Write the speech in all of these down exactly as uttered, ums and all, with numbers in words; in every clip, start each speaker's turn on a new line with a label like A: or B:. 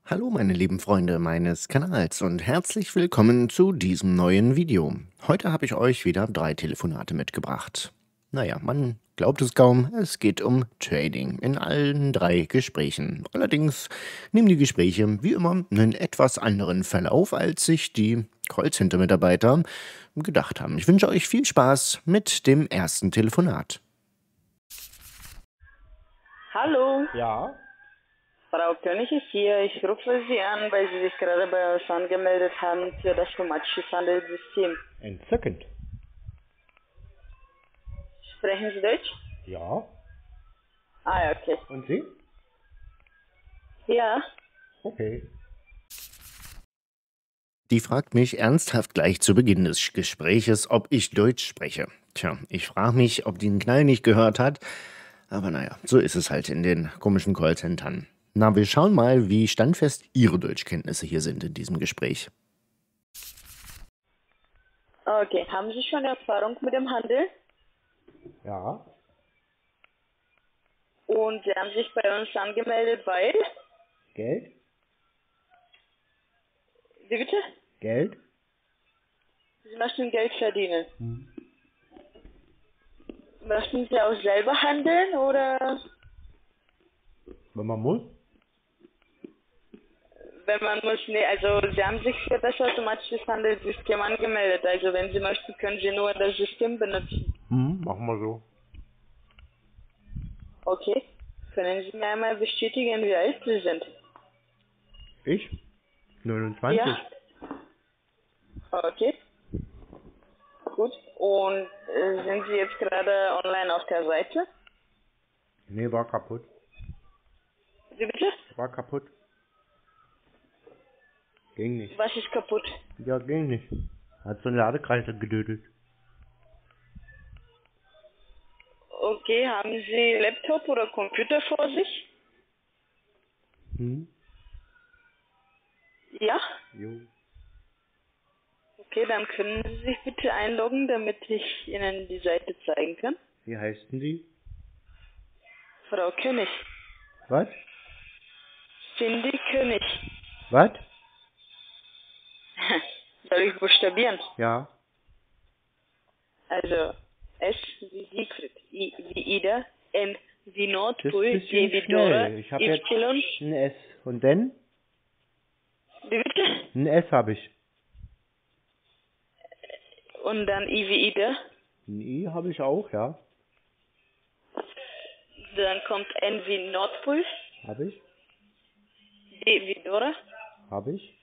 A: Hallo meine lieben Freunde meines Kanals und herzlich willkommen zu diesem neuen Video. Heute habe ich euch wieder drei Telefonate mitgebracht. Naja, man glaubt es kaum, es geht um Trading in allen drei Gesprächen. Allerdings nehmen die Gespräche wie immer einen etwas anderen Verlauf, als sich die Callcenter-Mitarbeiter gedacht haben. Ich wünsche euch viel Spaß mit dem ersten Telefonat.
B: Hallo,
C: Ja,
B: Frau König ist hier. Ich rufe Sie an, weil Sie sich gerade bei uns angemeldet haben für das automatische Handelssystem.
C: entzückend.
B: Sprechen Sie Deutsch?
C: Ja.
B: Ah, ja, okay.
C: Und Sie?
B: Ja,
C: Okay.
A: Die fragt mich ernsthaft gleich zu Beginn des Gespräches, ob ich Deutsch spreche. Tja, ich frage mich, ob die den Knall nicht gehört hat. Aber naja, so ist es halt in den komischen Callcentern. Na, wir schauen mal, wie standfest Ihre Deutschkenntnisse hier sind in diesem Gespräch.
B: okay. Haben Sie schon Erfahrung mit dem Handel?
C: Ja.
B: Und Sie haben sich bei uns angemeldet, weil?
C: Geld?
B: Wie bitte?
C: Geld?
B: Sie möchten Geld verdienen.
C: Hm.
B: Möchten Sie auch selber handeln oder
C: Wenn man muss?
B: wenn man muss? Nee, also Sie haben sich für das automatische Handelssystem angemeldet. Also wenn Sie möchten, können Sie nur das System benutzen.
C: Hm, machen wir so.
B: Okay. Können Sie mir einmal bestätigen, wie alt Sie sind?
C: Ich? neunundzwanzig.
B: Ja. Okay. Gut. Und äh, sind Sie jetzt gerade online auf der Seite?
C: Nee, war kaputt.
B: Wie bitte?
C: War kaputt. Ging nicht.
B: Was ist kaputt?
C: Ja, ging nicht. Hat so ein Ladekreis gedödelt.
B: Okay, haben Sie Laptop oder Computer vor sich?
C: Hm?
B: Ja.
C: Jo.
B: Okay, dann können Sie sich bitte einloggen, damit ich Ihnen die Seite zeigen kann.
C: Wie heißen Sie?
B: Frau König.
C: Was?
B: Cindy König.
C: Was?
B: Soll ich buchstabieren?
C: Ja.
B: Also S wie Siegfried, I wie Ida, N wie
C: Das
B: Nordpol,
C: ist ein
B: D
C: bisschen
B: wie Dora,
C: schnell. Ich habe jetzt
B: Y.
C: ein S. Und denn?
B: Wie bitte?
C: Ein S habe ich.
B: Und dann I wie Ida.
C: Ein I habe ich auch, ja.
B: Dann kommt N wie Nordpol,
C: Habe ich.
B: D wie Dora,
C: Habe ich.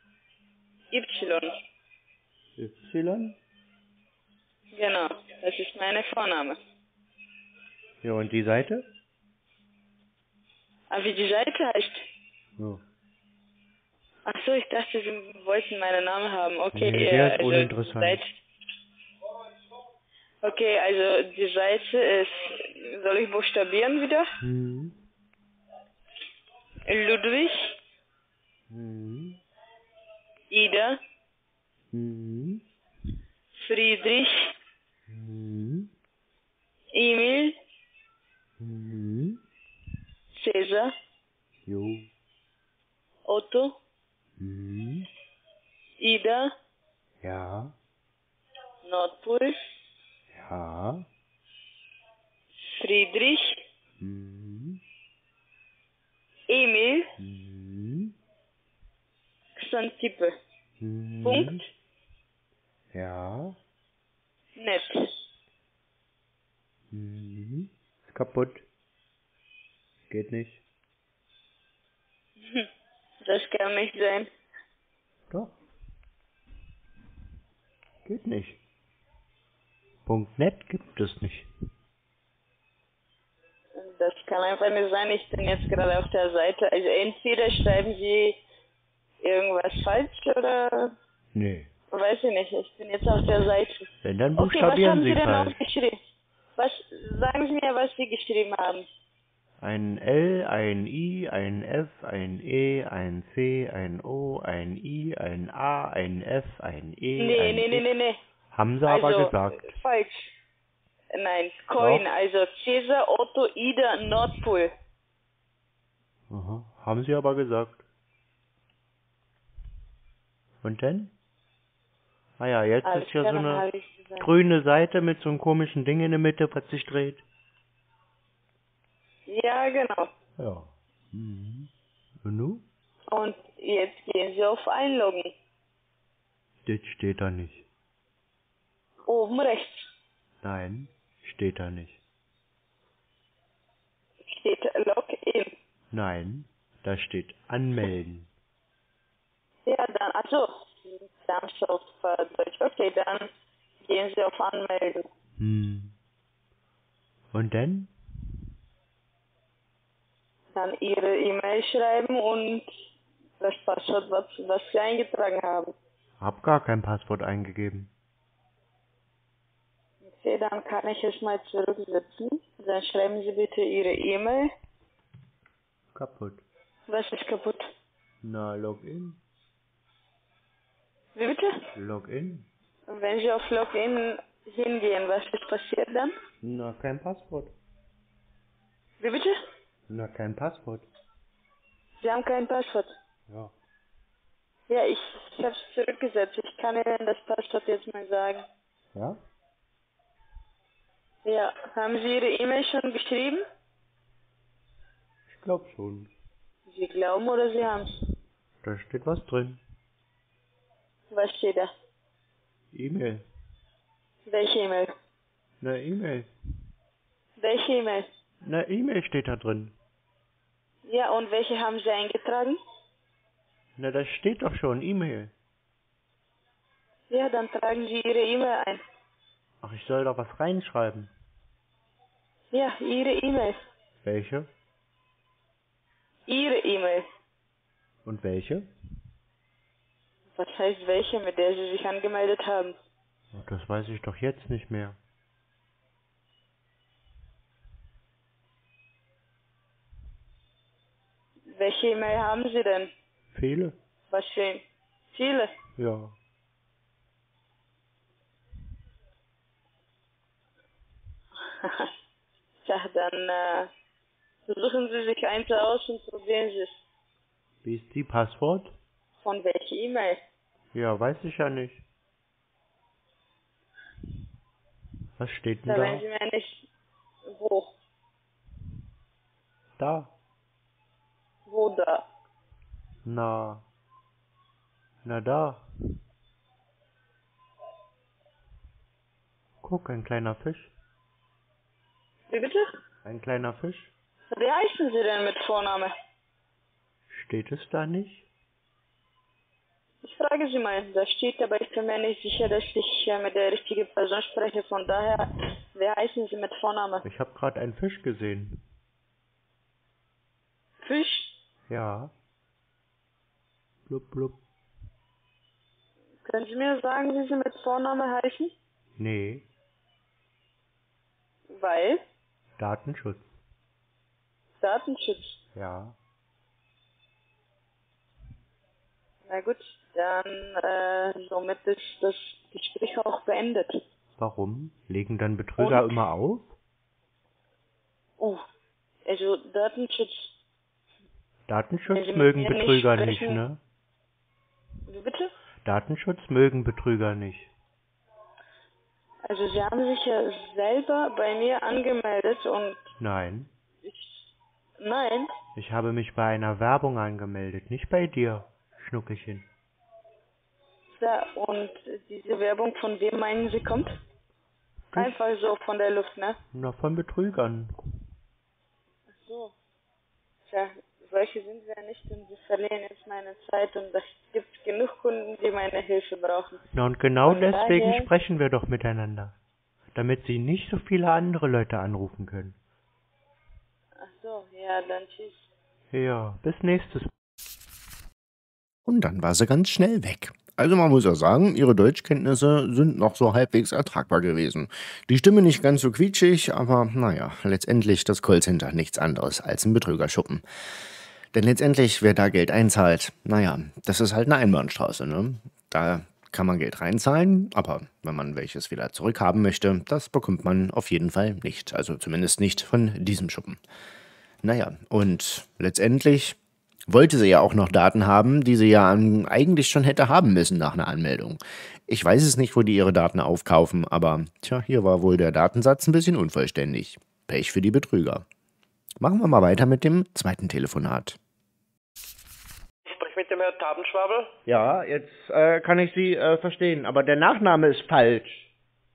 B: Y.
C: Y.
B: Genau, das ist meine Vorname.
C: Ja, und die Seite?
B: Aber wie die Seite heißt?
C: Ja.
B: Ach so, ich dachte, Sie wollten meinen Namen haben. Okay,
C: Nee,
B: äh,
C: der ist
B: also die
C: uninteressant.
B: Seite. Okay, also die Seite ist, soll ich buchstabieren wieder?
C: Hm.
B: Ludwig,
C: Hm.
B: Ida,
C: Hm.
B: Friedrich,
C: Hm.
B: Emil,
C: Hm.
B: Cäsar,
C: Jo.
B: Otto,
C: Hm.
B: Ida,
C: Ja.
B: Nordpol,
C: Ja.
B: Friedrich,
C: Hm.
B: Emil,
C: Hm.
B: Xantippe. Punkt,
C: Hm. Ja.
B: net.
C: Hm. Ist kaputt. Geht nicht.
B: Hm, Das kann nicht sein.
C: Doch. Geht nicht. Punkt net gibt es nicht.
B: Das kann einfach nicht sein. Ich bin jetzt gerade auf der Seite. Also entweder schreiben Sie irgendwas falsch oder
C: Nee.
B: weiß ich nicht. Ich bin jetzt auf der Seite.
C: Wenn, dann
B: Okay, was
C: buchstabieren
B: haben Sie
C: Sie
B: denn
C: falsch.
B: noch geschrieben? Was sagen Sie mir, was Sie geschrieben haben?
C: Ein L, ein I, ein F, ein E, ein C, ein O, ein I, ein A, ein F, ein E,
B: Nee,
C: ein
B: nee, nee,
C: X.
B: nee, nee.
C: Haben Sie aber
B: Also
C: gesagt.
B: äh, falsch. Nein, Coin,
C: Doch.
B: also Cäsar, Otto, Ida, Nordpol.
C: Aha. Haben Sie aber gesagt. Und dann? Ah ja, jetzt
B: Alles
C: ist ja
B: klar,
C: so
B: dann
C: eine
B: habe ich gesagt.
C: grüne Seite mit so einem komischen Ding in der Mitte, was sich dreht.
B: Ja, genau.
C: Ja. Mhm. Und nu?
B: Und jetzt gehen Sie auf Einloggen.
C: Das steht da nicht.
B: Oben rechts
C: Nein, steht da nicht.
B: steht Login.
C: Nein, da steht anmelden.
B: Ja, dann, also, dann auf äh, Deutsch. Okay, dann gehen Sie auf Anmelden.
C: Hm. Und dann?
B: Dann Ihre E-Mail schreiben und das Passwort, was, was Sie eingetragen haben.
C: Hab gar kein Passwort eingegeben.
B: Okay, dann kann ich es mal zurücksetzen. Dann schreiben Sie bitte Ihre E-Mail.
C: Kaputt.
B: Was ist kaputt?
C: Na, Login.
B: Wie bitte?
C: Login.
B: Und wenn Sie auf Login hingehen, was ist passiert dann?
C: Na, kein Passwort.
B: Wie bitte?
C: Na, kein Passwort.
B: Sie haben kein Passwort.
C: Ja.
B: Ja, ich, ich habe es zurückgesetzt. Ich kann Ihnen das Passwort jetzt mal sagen.
C: Ja?
B: Ja, haben Sie Ihre E-Mail schon geschrieben?
C: Ich glaub schon.
B: Sie glauben oder Sie haben es?
C: Da steht was drin.
B: Was steht da?
C: E-Mail.
B: Welche E-Mail?
C: Na, E-Mail.
B: Welche E-Mail?
C: Na, E-Mail steht da drin.
B: Ja, und welche haben Sie eingetragen?
C: Na, da steht doch schon E-Mail.
B: Ja, dann tragen Sie Ihre E-Mail ein.
C: Ach, ich soll da was reinschreiben.
B: Ja, Ihre E-Mail.
C: Welche?
B: Ihre E-Mail.
C: Und welche?
B: Was heißt welche, mit der Sie sich angemeldet haben?
C: Oh, das weiß ich doch jetzt nicht mehr.
B: Welche E-Mail haben Sie denn?
C: Viele?
B: Was für viele?
C: Ja.
B: Tja, dann äh, suchen Sie sich eins aus und probieren Sie es.
C: Wie ist die Passwort?
B: Von welcher E-Mail?
C: Ja, weiß ich ja nicht. Was steht denn
B: Da
C: da?
B: wenn Sie mir nicht... Wo?
C: Da.
B: Wo da?
C: Na. Na da. Guck, ein kleiner Fisch.
B: Wie bitte?
C: Ein kleiner Fisch.
B: Wie heißen Sie denn mit Vorname?
C: Steht es da nicht?
B: Ich frage Sie mal, da steht, aber ich bin mir nicht sicher, dass ich äh, mit der richtigen Person spreche. Von daher, wer heißen Sie mit Vorname?
C: Ich habe gerade einen Fisch gesehen.
B: Fisch?
C: Ja. Blub, blub.
B: Können Sie mir sagen, wie Sie mit Vorname heißen?
C: Nee.
B: Weil?
C: Datenschutz.
B: Datenschutz.
C: Ja.
B: Na gut, dann äh, somit ist das Gespräch auch beendet.
C: Warum? Legen dann Betrüger
B: Und?
C: immer auf?
B: Uh, also Datenschutz.
C: Datenschutz
B: Wenn Sie mit
C: mögen
B: mir nicht
C: Betrüger nicht,
B: sprechen-
C: ne?
B: Wie bitte?
C: Datenschutz mögen Betrüger nicht.
B: Also Sie haben sich ja selber bei mir angemeldet und
C: Nein.
B: ich... Nein?
C: Ich habe mich bei einer Werbung angemeldet, nicht bei dir, Schnuckelchen.
B: Ja, und diese Werbung, von wem meinen Sie kommt?
C: Das-
B: Einfach so von der Luft, ne?
C: Na, von Betrügern.
B: Ach so. Tja, solche sind wir nicht und sie verlieren jetzt meine Zeit und es gibt genug Kunden, die meine Hilfe brauchen.
C: Na, und genau
B: Von
C: deswegen
B: daher-
C: sprechen wir doch miteinander. Damit sie nicht so viele andere Leute anrufen können.
B: Ach so, ja, dann tschüss.
C: Ja, bis nächstes Mal.
A: Und dann war sie ganz schnell weg. Also man muss ja sagen, ihre Deutschkenntnisse sind noch so halbwegs ertragbar gewesen. Die Stimme nicht ganz so quietschig, aber naja, letztendlich das Callcenter nichts anderes als ein Betrügerschuppen. Denn letztendlich, wer da Geld einzahlt, naja, das ist halt eine Einbahnstraße, ne? Da kann man Geld reinzahlen, aber wenn man welches wieder zurückhaben möchte, das bekommt man auf jeden Fall nicht. Also zumindest nicht von diesem Schuppen. Naja, und letztendlich Wollte sie ja auch noch Daten haben, die sie ja ähm, eigentlich schon hätte haben müssen nach einer Anmeldung. Ich weiß es nicht, wo die ihre Daten aufkaufen, aber tja, hier war wohl der Datensatz ein bisschen unvollständig. Pech für die Betrüger. Machen wir mal weiter mit dem zweiten Telefonat.
D: Ich spreche mit dem Herrn Tabenschwabel.
C: Ja, jetzt äh, kann ich Sie äh, verstehen, aber der Nachname ist falsch.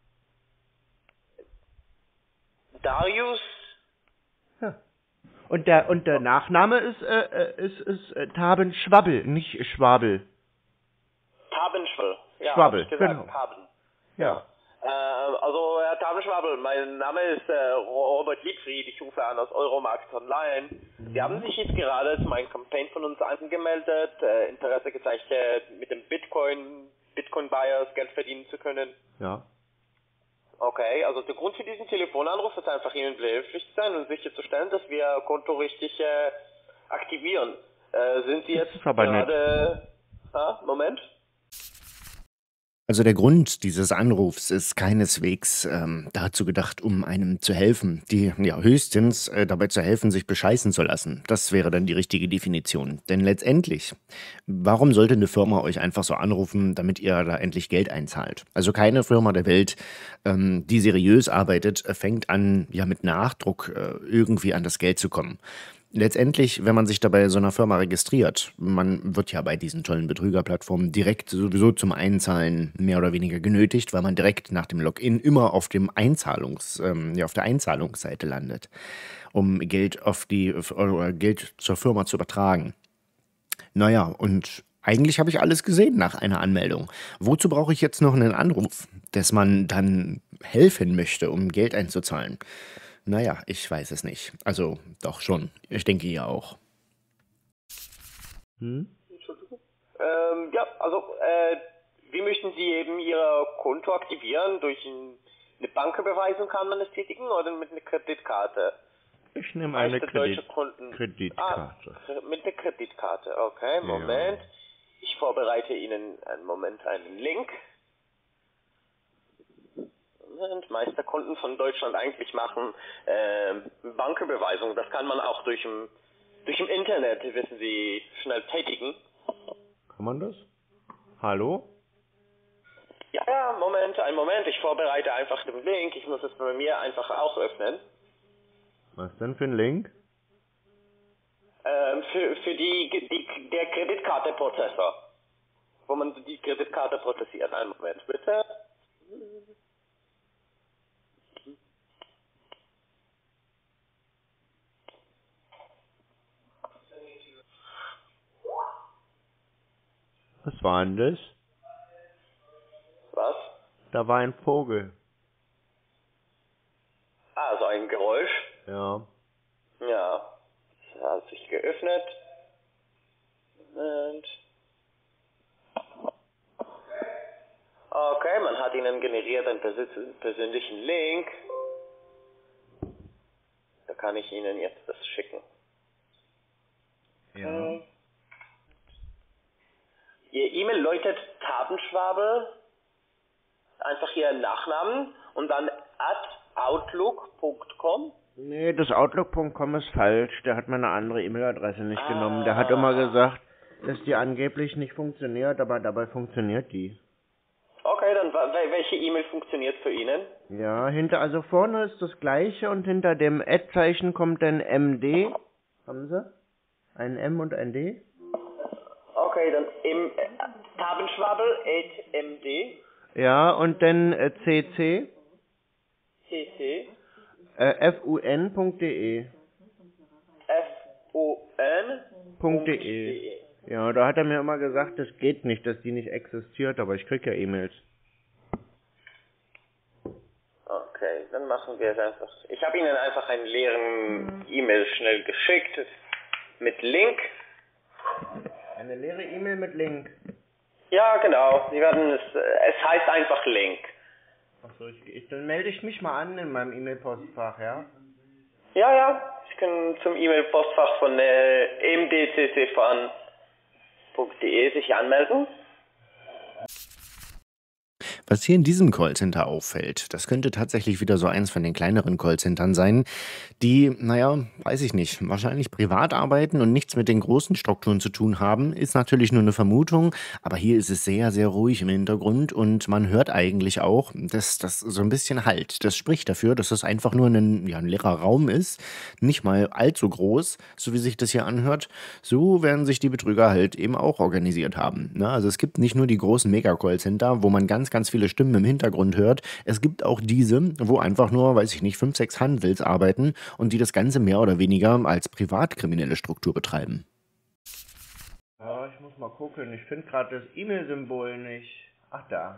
D: Darius.
C: Ja. Und der und der Nachname ist äh, äh, ist ist äh, Tabenschwabbel, nicht Schwabel.
D: Tabenschwabel. Ja,
C: Schwabbel,
D: hab ich gesagt,
C: genau.
D: Taben.
C: Ja.
D: Äh, also Herr Tabenschwabel, mein Name ist äh, Robert Liebfried, ich rufe an aus Euromarkt Online. Sie haben sich jetzt gerade zu meinem Campaign von uns angemeldet, äh, Interesse gezeigt, äh, mit dem Bitcoin, Bitcoin-Buyers Geld verdienen zu können.
C: Ja.
D: Okay, also der Grund für diesen Telefonanruf ist einfach, Ihnen behilflich zu sein und sicherzustellen, dass wir Ihr Konto richtig äh, aktivieren. Äh, sind Sie
C: Das
D: jetzt
C: ist aber nett.
D: gerade... Ah, Moment.
A: Also der Grund dieses Anrufs ist keineswegs ähm, dazu gedacht, um einem zu helfen, die ja höchstens äh, dabei zu helfen, sich bescheißen zu lassen. Das wäre dann die richtige Definition. Denn letztendlich, warum sollte eine Firma euch einfach so anrufen, damit ihr da endlich Geld einzahlt? Also keine Firma der Welt, ähm, die seriös arbeitet, äh, fängt an, ja mit Nachdruck äh, irgendwie an das Geld zu kommen. Letztendlich, wenn man sich da bei so einer Firma registriert, man wird ja bei diesen tollen Betrügerplattformen direkt sowieso zum Einzahlen mehr oder weniger genötigt, weil man direkt nach dem Login immer auf dem Einzahlungs, ähm, ja, auf der Einzahlungsseite landet, um Geld auf die oder Geld zur Firma zu übertragen. Naja, und eigentlich habe ich alles gesehen nach einer Anmeldung. Wozu brauche ich jetzt noch einen Anruf, dass man dann helfen möchte, um Geld einzuzahlen? Naja, ich weiß es nicht. Also, doch schon. Ich denke ihr auch.
C: Hm?
D: Entschuldigung. Ähm, ja, also, äh, wie möchten Sie eben Ihr Konto aktivieren? Durch ein, eine Banküberweisung kann man es tätigen oder mit einer Kreditkarte?
C: Ich nehme eine
D: Meiste deutsche
C: Kredit
D: Kunden.
C: Kreditkarte.
D: Ah, mit der Kreditkarte, okay, Moment.
C: Ja.
D: Ich vorbereite Ihnen einen Moment einen Link. Moment, meiste Kunden von Deutschland eigentlich machen äh, Banküberweisung. Das kann man auch durch im, durch im Internet, wissen Sie, schnell tätigen.
C: Kann man das? Hallo?
D: Ja, ja, Moment, einen Moment. Ich vorbereite einfach den Link. Ich muss es bei mir einfach auch öffnen.
C: Was denn für ein Link?
D: Ähm, für für die, die der Kreditkarte-Prozessor. Wo man die Kreditkarte prozessiert. Einen Moment, bitte.
C: Was war denn das?
D: Was?
C: Da war ein Vogel.
D: Ah, so ein Geräusch.
C: Ja.
D: Ja. Das hat sich geöffnet. Moment. Okay, man hat Ihnen generiert einen persö- persönlichen Link. Da kann ich Ihnen jetzt das schicken.
C: Ja.
D: Okay. Ihr E-Mail läutet Tabenschwabel, einfach Ihren Nachnamen und dann at outlook punkt com.
C: Nee, das Outlook punkt com ist falsch. Der hat meine andere E-Mail-Adresse nicht
D: Ah.
C: genommen. Der hat immer gesagt, dass die angeblich nicht funktioniert, aber dabei funktioniert die.
D: Okay, dann wa- wel- welche E-Mail funktioniert für Ihnen?
C: Ja, hinter, also vorne ist das gleiche und hinter dem Ad-Zeichen kommt dann M D. Haben Sie? Ein M und ein D?
D: Okay, dann im äh, Tabenschwabel at m d
C: Ja, und dann äh, C C,
D: c c
C: äh, fun punkt de.
D: f o n
C: Punkt .de. Ja, da hat er mir immer gesagt, das geht nicht, dass die nicht existiert, aber ich krieg ja E-Mails.
D: Okay, dann machen wir es einfach. Ich habe Ihnen einfach einen leeren E-Mail schnell geschickt mit Link.
C: Eine leere E-Mail mit Link.
D: Ja, genau. Sie werden es. Es heißt einfach Link.
C: Achso, ich, ich, dann melde ich mich mal an in meinem E-Mail-Postfach, ja?
D: Ja, ja. Sie können zum E-Mail-Postfach von äh, m d c c fun punkt d e sich anmelden.
A: Was hier in diesem Callcenter auffällt, das könnte tatsächlich wieder so eins von den kleineren Callcentern sein, die, naja, weiß ich nicht, wahrscheinlich privat arbeiten und nichts mit den großen Strukturen zu tun haben, ist natürlich nur eine Vermutung, aber hier ist es sehr, sehr ruhig im Hintergrund und man hört eigentlich auch, dass das so ein bisschen halt. Das spricht dafür, dass das einfach nur ein, ja, ein leerer Raum ist, nicht mal allzu groß, so wie sich das hier anhört. So werden sich die Betrüger halt eben auch organisiert haben. Ne? Also es gibt nicht nur die großen Mega-Callcenter, wo man ganz, ganz viele Stimmen im Hintergrund hört. Es gibt auch diese, wo einfach nur, weiß ich nicht, fünf, sechs Handels arbeiten und die das Ganze mehr oder weniger als privatkriminelle Struktur betreiben.
C: Ja, ich muss mal gucken. Ich finde gerade das E-Mail-Symbol nicht. Ach, da.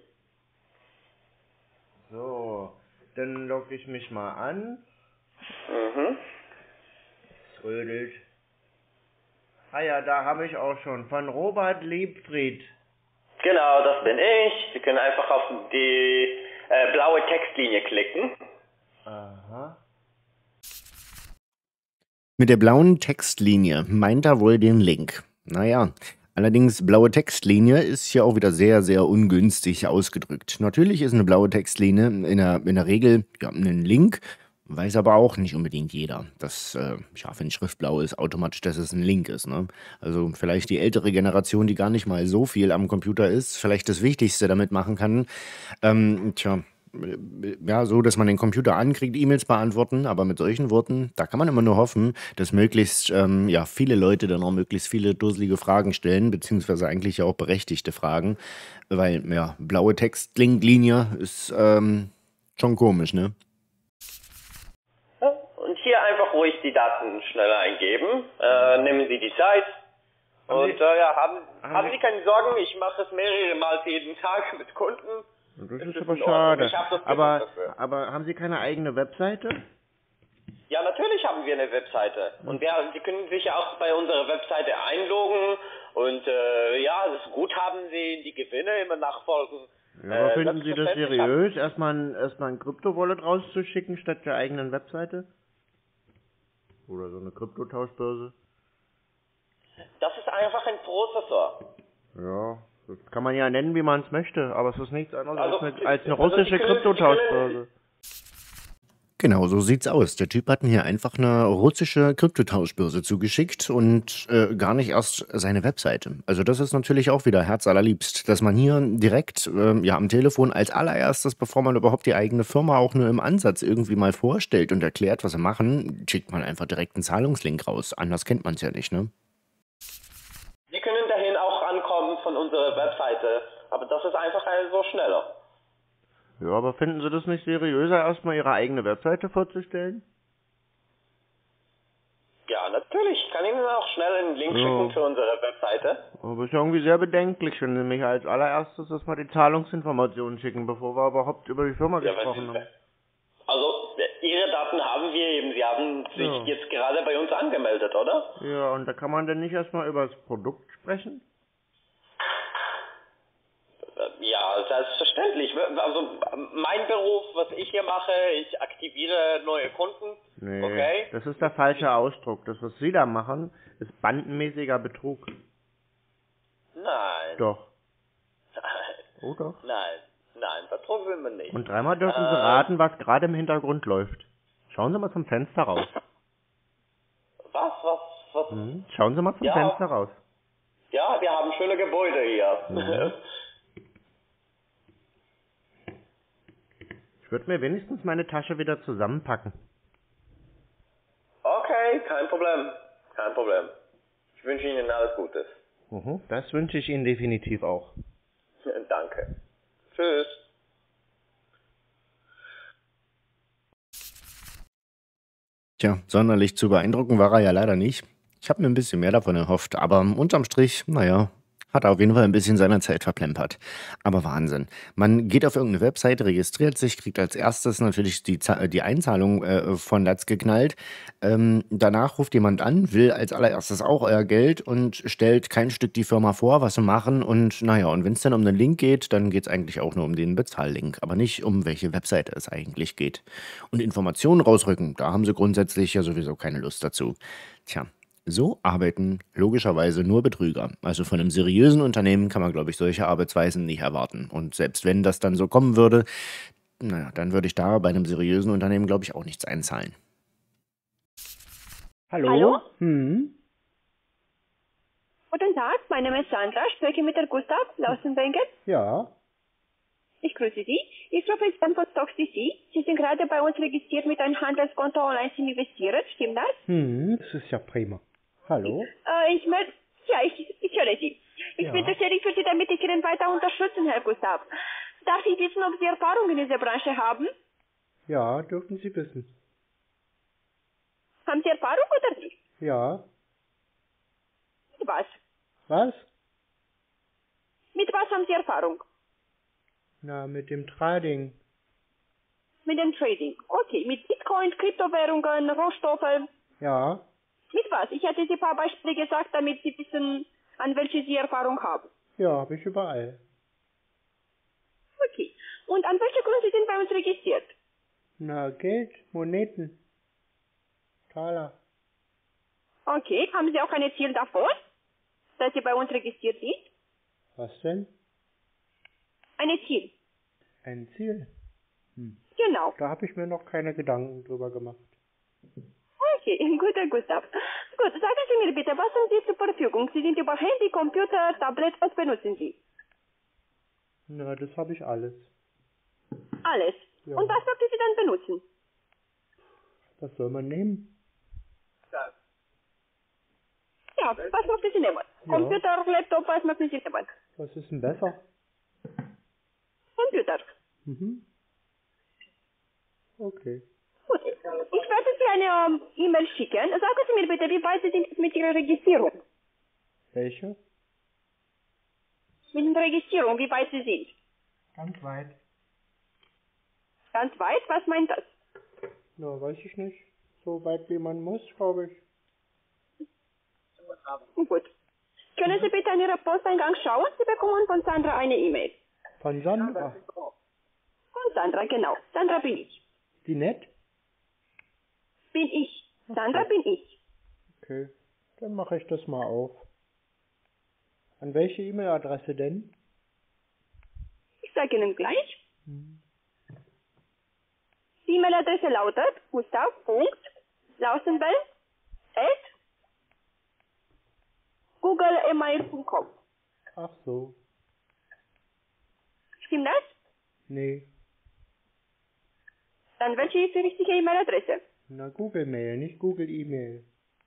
C: So, dann logge ich mich mal an.
D: Mhm.
C: Es rödelt. Ah ja, da habe ich auch schon. Von Robert Liebfried.
D: Genau, das bin ich. Sie können einfach auf die äh, blaue Textlinie klicken.
C: Aha.
A: Mit der blauen Textlinie meint er wohl den Link. Naja, allerdings blaue Textlinie ist hier auch wieder sehr, sehr ungünstig ausgedrückt. Natürlich ist eine blaue Textlinie in der, in der Regel ja, ein Link, weiß aber auch nicht unbedingt jeder, dass, äh, ja, wenn Schriftblau ist, automatisch, dass es ein Link ist. Ne? Also vielleicht die ältere Generation, die gar nicht mal so viel am Computer ist, vielleicht das Wichtigste damit machen kann. Ähm, tja, ja, so, dass man den Computer ankriegt, E-Mails beantworten, aber mit solchen Worten, da kann man immer nur hoffen, dass möglichst ähm, ja, viele Leute dann auch möglichst viele dusselige Fragen stellen, beziehungsweise eigentlich ja auch berechtigte Fragen, weil, ja, blaue Textlinklinie ist ähm, schon komisch, ne?
D: Ja, und hier einfach ruhig die Daten schneller eingeben. Äh, nehmen Sie die Zeit.
C: Haben
D: Und
C: Sie-
D: äh, ja, haben,
C: haben
D: haben
C: Sie-
D: Sie keine Sorgen, ich mache es mehrere Mal jeden Tag mit Kunden.
C: Das
D: Es
C: ist
D: ist
C: aber
D: in Ordnung.
C: schade.
D: Ich hab das gemacht
C: Aber,
D: dafür.
C: aber haben Sie keine eigene Webseite?
D: Ja, natürlich haben wir eine Webseite. Und wir, Sie können sich auch bei unserer Webseite einloggen und äh, ja, das Guthaben sehen, die Gewinne immer nachfolgen.
C: Ja, aber
D: Äh,
C: finden Sie das
D: selbstverständlich
C: seriös, erstmal ein, erstmal ein Krypto-Wallet rauszuschicken statt der eigenen Webseite? Oder so eine Kryptotauschbörse?
D: Das ist einfach ein Prozessor.
C: Ja, das kann man ja nennen, wie man es möchte, aber es ist nichts anderes
D: Also,
C: als eine, als eine
D: also
C: russische
D: Sie können-
C: Kryptotauschbörse.
A: Genau, so sieht's aus. Der Typ hat mir hier einfach eine russische Kryptotauschbörse zugeschickt und äh, gar nicht erst seine Webseite. Also das ist natürlich auch wieder herzallerliebst, dass man hier direkt ähm, ja, am Telefon als allererstes, bevor man überhaupt die eigene Firma auch nur im Ansatz irgendwie mal vorstellt und erklärt, was sie machen, schickt man einfach direkt einen Zahlungslink raus. Anders kennt man es ja nicht, ne?
D: Sie können dahin auch ankommen von unserer Webseite, aber das ist einfach so schneller.
C: Ja, aber finden Sie das nicht seriöser, erstmal Ihre eigene Webseite vorzustellen?
D: Ja, natürlich. Ich kann Ihnen auch schnell einen Link
C: Ja.
D: schicken zu unserer Webseite.
C: Aber ist ja irgendwie sehr bedenklich, wenn Sie mich als allererstes erstmal die Zahlungsinformationen schicken, bevor wir überhaupt über die Firma
D: Ja,
C: gesprochen
D: was-
C: haben.
D: Also, äh, Ihre Daten haben wir eben. Sie haben sich
C: Ja.
D: jetzt gerade bei uns angemeldet, oder?
C: Ja, und da kann man denn nicht erstmal über das Produkt sprechen?
D: Äh, Ja, selbstverständlich. Also, mein Beruf, was ich hier mache, ich aktiviere neue Kunden.
C: Nee,
D: Okay.
C: das ist der falsche Ausdruck. Das, was Sie da machen, ist bandenmäßiger Betrug.
D: Nein.
C: Doch.
D: Nein.
C: Oh doch.
D: Nein. Nein, Betrug will man nicht.
C: Und dreimal dürfen Sie
D: Äh.
C: raten, was gerade im Hintergrund läuft. Schauen Sie mal zum Fenster raus.
D: Was, was, was?
C: Hm? Schauen Sie mal zum
D: Ja.
C: Fenster raus.
D: Ja, wir haben schöne Gebäude hier.
C: Mhm. Ich würde mir wenigstens meine Tasche wieder zusammenpacken.
D: Okay, kein Problem. Kein Problem. Ich wünsche Ihnen alles Gutes.
C: Mhm, das wünsche ich Ihnen definitiv auch.
D: Danke. Tschüss.
A: Tja, sonderlich zu beeindrucken war er ja leider nicht. Ich habe mir ein bisschen mehr davon erhofft, aber unterm Strich, naja, hat er auf jeden Fall ein bisschen seiner Zeit verplempert. Aber Wahnsinn. Man geht auf irgendeine Webseite, registriert sich, kriegt als erstes natürlich die, Za- die Einzahlung äh, von Latz geknallt. Ähm, danach ruft jemand an, will als allererstes auch euer Geld und stellt kein Stück die Firma vor, was sie machen. Und naja, und wenn es dann um den Link geht, dann geht es eigentlich auch nur um den Bezahllink, aber nicht um welche Webseite es eigentlich geht. Und Informationen rausrücken, da haben sie grundsätzlich ja sowieso keine Lust dazu. Tja. So arbeiten logischerweise nur Betrüger. Also von einem seriösen Unternehmen kann man, glaube ich, solche Arbeitsweisen nicht erwarten. Und selbst wenn das dann so kommen würde, naja, dann würde ich da bei einem seriösen Unternehmen, glaube ich, auch nichts einzahlen.
C: Hallo?
E: Hallo?
C: Hm?
E: Guten Tag, mein Name ist Sandra, spreche mit der Gustav Lausenbenker.
C: Ja.
E: Ich grüße Sie. Ich rufe jetzt an von Stocks D C. Sie sind gerade bei uns registriert mit einem Handelskonto online zum Investieren, stimmt das?
C: Hm, das ist ja prima. Hallo?
E: Äh, ich möchte, ja, ich, ich höre Sie. Ich
C: Ja.
E: bin tätig für Sie, damit ich Ihnen weiter unterstützen, Herr Gustav. Darf ich wissen, ob Sie Erfahrung in dieser Branche haben?
C: Ja, dürfen Sie wissen.
E: Haben Sie Erfahrung oder nicht?
C: Ja.
E: Mit was?
C: Was?
E: Mit was haben Sie Erfahrung?
C: Na, mit dem Trading.
E: Mit dem Trading. Okay, mit Bitcoin, Kryptowährungen, Rohstoffe.
C: Ja.
E: Mit was? Ich hatte Sie ein paar Beispiele gesagt, damit Sie wissen, an welche Sie Erfahrung haben.
C: Ja, habe ich überall.
E: Okay. Und an welche Grund Sie sind bei uns registriert?
C: Na, Geld, Moneten, Taler.
E: Okay. Haben Sie auch ein Ziel davon, dass Sie bei uns registriert sind?
C: Was denn?
E: Ein Ziel.
C: Ein Ziel? Hm.
E: Genau.
C: Da habe ich mir noch keine Gedanken drüber gemacht.
E: Okay, gut, Herr Gustav. Gut, sagen Sie mir bitte, was haben Sie zur Verfügung? Sie sind über Handy, Computer, Tablet, was benutzen Sie?
C: Na, das habe ich alles.
E: Alles.
C: Ja.
E: Und was möchten Sie dann benutzen?
C: Was soll man nehmen?
E: Ja, was möchten Sie nehmen?
C: Ja.
E: Computer, Laptop, was möchten Sie nehmen?
C: Was ist denn besser?
E: Computer.
C: Mhm. Okay.
E: Gut. Ich werde Sie eine ähm, E-Mail schicken. Sagen Sie mir bitte, wie weit Sie sind mit Ihrer Registrierung?
C: Welche?
E: Mit der Registrierung, wie weit Sie sind?
C: Ganz weit.
E: Ganz weit? Was meint das?
C: Na, weiß ich nicht. So weit wie man muss, glaube ich.
E: Gut. Können Sie bitte an Ihrer Posteingang schauen? Sie bekommen von Sandra eine E-Mail.
C: Von Sandra.
E: Von Sandra, genau. Sandra bin ich.
C: Die nett?
E: Bin ich. Sandra bin ich.
C: Okay. Dann mache ich das mal auf. An welche E-Mail-Adresse denn?
E: Ich sage Ihnen gleich.
C: Hm.
E: Die E-Mail-Adresse lautet gustav.lausenbell at googlemail punkt com.
C: Ach so.
E: Stimmt das?
C: Nee.
E: Dann welche ist die richtige E-Mail-Adresse?
C: Na, Google Mail, nicht Google E-Mail.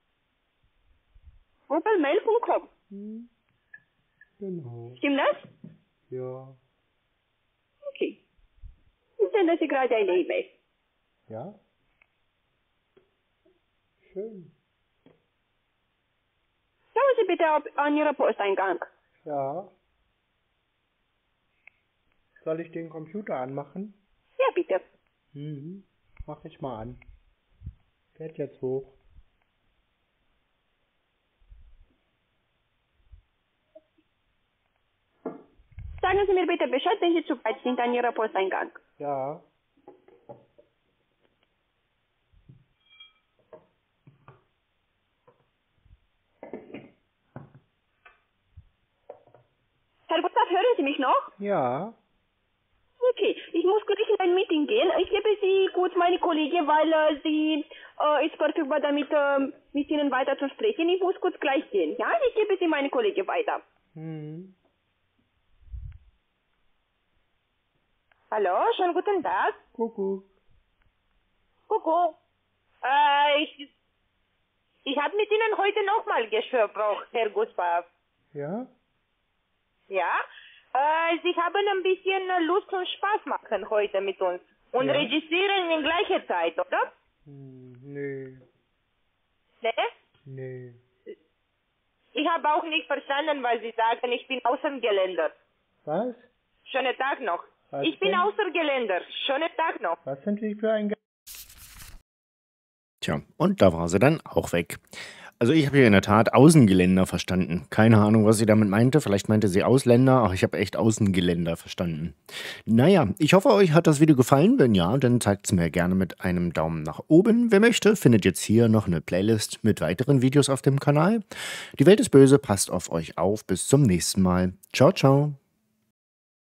E: googlemail punkt com.
C: Hm. Genau.
E: Stimmt das?
C: Ja.
E: Okay. Ich sende Sie gerade eine E-Mail.
C: Ja? Schön.
E: Schauen Sie bitte ab an Ihrer Posteingang.
C: Ja. Soll ich den Computer anmachen?
E: Ja, bitte.
C: Mhm. Mach ich mal an. Fährt jetzt hoch.
E: Sagen Sie mir bitte Bescheid, wenn Sie zu weit sind an Ihrer Posteingang.
C: Ja.
E: Herr Gustav, hören Sie mich noch?
C: Ja.
E: Okay, ich muss gleich in ein Meeting gehen. Ich gebe Sie kurz meine Kollegin, weil äh, sie äh, ist verfügbar, damit äh, mit Ihnen weiter zu sprechen. Ich muss kurz gleich gehen. Ja, ich gebe Sie meine Kollegin weiter.
C: Mhm.
B: Hallo, schönen guten Tag.
C: Kuckuck.
B: Kuckuck. Äh, ich, ich habe mit Ihnen heute nochmal gesprochen, Herr Gustav.
C: Ja?
B: Ja? Äh, Sie haben ein bisschen Lust und Spaß machen heute mit uns. Und
C: Ja.
B: registrieren in gleicher Zeit, oder?
C: Hm, nee.
B: Ne?
C: Nee.
B: Ich habe auch nicht verstanden, weil Sie sagen, ich bin Außengeländer.
C: Was?
B: Schönen Tag noch.
C: Was
B: Ich bin
C: denn?
B: Außengeländer. Schönen Tag noch.
C: Was sind Sie für ein Ge
A: Tja, und da war sie dann auch weg. Also ich habe hier in der Tat Außengeländer verstanden. Keine Ahnung, was sie damit meinte. Vielleicht meinte sie Ausländer, aber ich habe echt Außengeländer verstanden. Naja, ich hoffe, euch hat das Video gefallen. Wenn ja, dann zeigt es mir gerne mit einem Daumen nach oben. Wer möchte, findet jetzt hier noch eine Playlist mit weiteren Videos auf dem Kanal. Die Welt ist böse, passt auf euch auf. Bis zum nächsten Mal. Ciao, ciao.